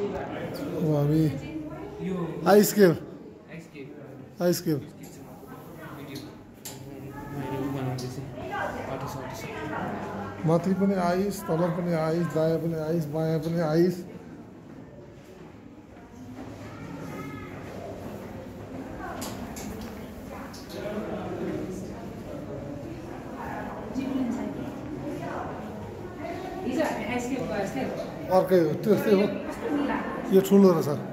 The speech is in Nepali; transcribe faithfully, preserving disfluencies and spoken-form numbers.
अब हामी आइस केभ आइस केभ माथि पनि आइस, तल पनि आइस, दायाँ पनि आइस, बायाँ पनि आइस। अर्कै हो, त्यस्तै हो। यो ठुलो रहेछ।